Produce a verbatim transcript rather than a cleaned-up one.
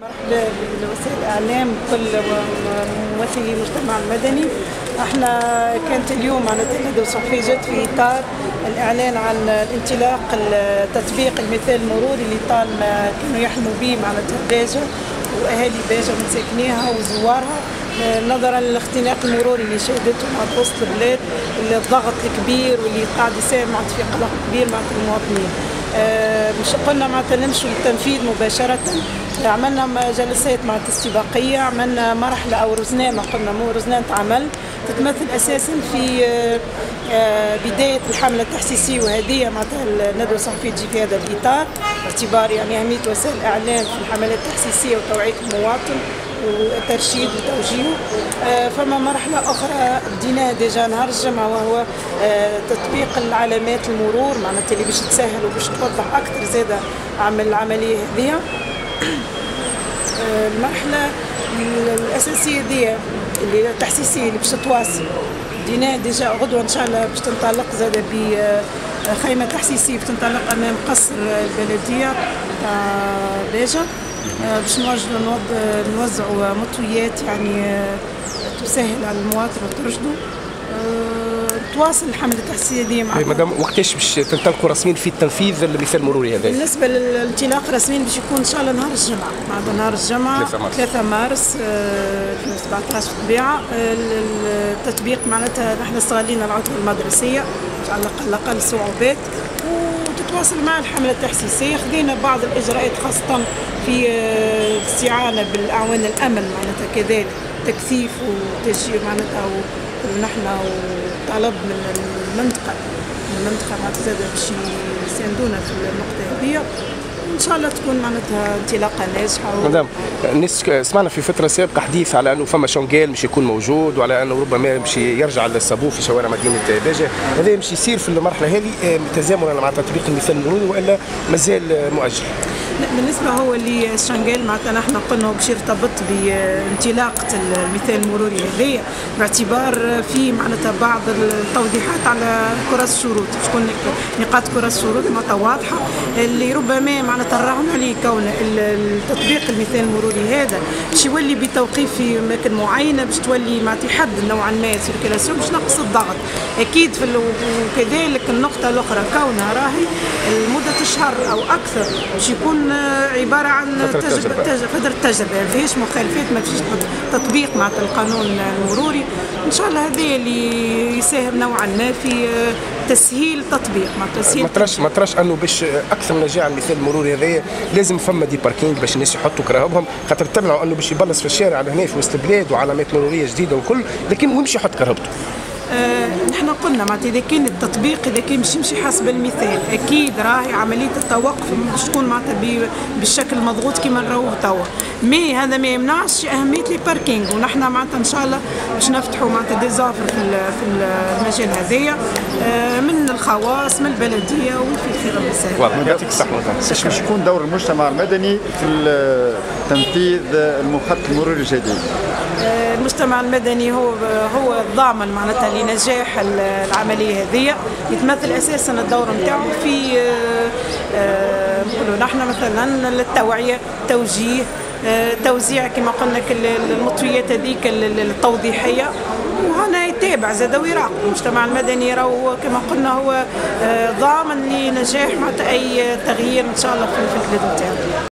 مرحبا بوسائل الاعلام كل ممثلي المجتمع المدني. احنا كانت اليوم معناتها ندوة صحفية جت في اطار الاعلان عن الانطلاق تطبيق المثال المروري اللي طال ما كانوا يحلموا به معناتها باجة واهالي باجة من ساكنيها وزوارها، نظرا للاختناق المروري اللي شهدته مع وسط البلاد، الضغط الكبير واللي قاعد يساهم معناتها في قلق كبير مع المواطنين. مش قلنا معناتها نمشوا للتنفيذ مباشرة، عملنا جلسات معناتها استباقية، عملنا مرحلة أو رزنامة، قلنا مو رزنامة عمل تتمثل أساسا في بداية الحملة التحسيسية، وهذه معناتها الندوة الصحفية تجي في هذا الإطار، باعتبار يعني أهمية وسائل الإعلام في الحملات التحسيسية وتوعية المواطن وترشيد وتوجيهه. فما مرحلة أخرى بديناها ديجا نهار الجمعة، وهو تطبيق العلامات المرور معناتها اللي باش تسهل وباش توضح أكثر زادة عمل العملية هذه. المرحلة الأساسية دي اللي التحسيسية اللي باش تتواصل ديناها ديجا غدوة إن شاء الله باش تنطلق زادة بخيمة تحسيسية باش تنطلق أمام قصر البلدية تاع باجة، باش نوجدوا نوزعوا مطويات يعني تسهل على المواطن وترشده. تواصل الحملة التحسيسية دي مع مدام وقتاش باش تنطلقوا رسميا في التنفيذ المثال المروري هذا؟ بالنسبة للانطلاق رسميا باش يكون إن شاء الله نهار الجمعة، بعد نهار الجمعة ثلاثة مارس ألفين وسبعطاش بالطبيعة. التطبيق معناتها نحن استغلينا العطلة المدرسية على الأقل صعوبات، وتتواصل مع الحملة التحسيسية. خذينا بعض الإجراءات خاصة في الاستعانة بالأعوان الأمن معناتها كذلك تكثيف وتشجيع معناتها، ونحن وطلب من المنطقة من المنطقة معناتها زادة باش يساندونا في النقطة هذه، وإن شاء الله تكون معناتها انطلاقة ناجحة. و... مدام الناس سمعنا في فترة سابقة حديث على أنه فما شونغال مش يكون موجود، وعلى أنه ربما مش يرجع للصابون في شوارع مدينة باجة، هذا مش يصير في المرحلة هذه تزامنا مع تطبيق المثال المروري وإلا مازال مؤجل؟ بالنسبة هو اللي شنغال معناتها نحن قلنا باش يرتبط بانطلاقة المثال المروري هذايا، باعتبار في معناتها بعض التوضيحات على كرة الشروط، تكون نقاط كرة الشروط معناتها واضحة، اللي ربما معناتها الرغم عليه كون التطبيق المثال المروري هذا باش يولي بتوقيف في أماكن معينة باش تولي معناتها يحدد نوعا ما السيركيلاسيون باش نقص الضغط أكيد في. وكذلك النقطة الأخرى كونها راهي لمدة شهر أو أكثر باش يكون عبارة عن تجربة فترة تجربة، ما فيهاش مخالفات، ما فيش تطبيق مع القانون المروري. إن شاء الله هذا اللي يساهم نوعا ما في تسهيل تطبيق مع تسهيل. ما تراش ما تراش انه باش اكثر من نجاح المثال المروري هذايا لازم فما دي باركينج باش الناس يحطوا كراهبهم، خاطر تبعوا انه باش يبلص في الشارع هنا في وسط البلاد وعلامات مروريه جديده وكل، لكن ويمشي يحط كرهبته. آه نحن قلنا معناتها اذا كان التطبيق اذا كان باش يمشي حسب المثال اكيد راهي عمليه التوقف باش تكون معناتها بالشكل المضغوط كما نراوه توا، مي هذا ما يمنعش اهميه لي باركينغ، ونحن معناتها ان شاء الله باش نفتحوا معناتها دي زافر في في المجال هذايا آه من الخواص من البلديه وفي خير المسائل. والله يعطيك الصحه. ايش باش يكون دور المجتمع المدني في تنفيذ المخطط المروري الجديد؟ آه المجتمع المدني هو هو الضامن معناتها لنجاح العمليه هذه، يتمثل اساسا الدور نتاعو في نقولوا نحن مثلا التوعيه، التوجيه، توزيع كما قلنا المطويات هذيك التوضيحيه، وهنا يتابع زاد ويراقب. المجتمع المدني راهو كما قلنا هو ضامن لنجاح معناتها اي تغيير ان شاء الله في البلاد نتاعو.